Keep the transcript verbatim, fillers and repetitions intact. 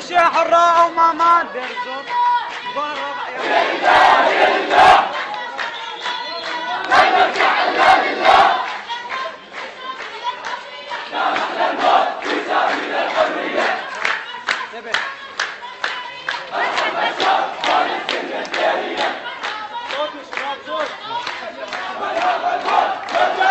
نمشي حرة وما ما درزق قول الربع يا لله لله لا نرجع إلا لله لا نحن الموت في سبيل الحرية أرحم الشعب فلسطين الدارية صوت الشباب صوت